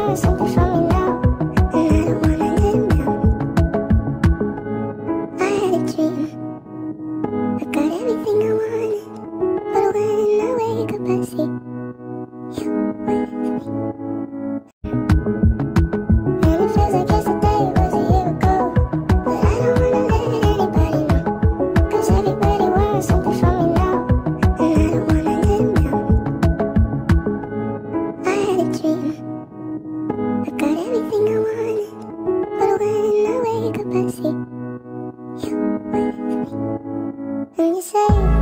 want something from me now, and I don't wanna let him down. I had a dream, I got everything I wanted, but when I wake up I see you with me. And it feels like yesterday was a year ago, but I don't wanna let anybody know, 'cause everybody wants something from me now, and I don't wanna let him down. I had a dream, I got everything I wanted, but when I wake up I see you with me. And you say